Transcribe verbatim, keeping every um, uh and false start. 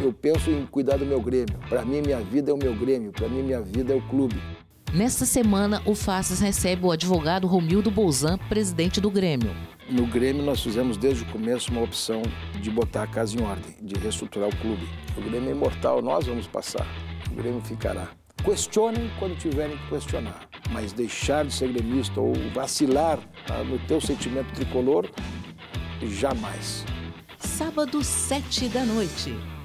eu penso em cuidar do meu Grêmio. Para mim, minha vida é o meu Grêmio. Para mim, minha vida é o clube. Nesta semana, o Faces recebe o advogado Romildo Bolzan, presidente do Grêmio. No Grêmio, nós fizemos desde o começo uma opção de botar a casa em ordem, de reestruturar o clube. O Grêmio é imortal, nós vamos passar. O Grêmio ficará. Questionem quando tiverem que questionar, mas deixar de ser gremista ou vacilar, tá, no teu sentimento tricolor, jamais. Sábado, sete da noite.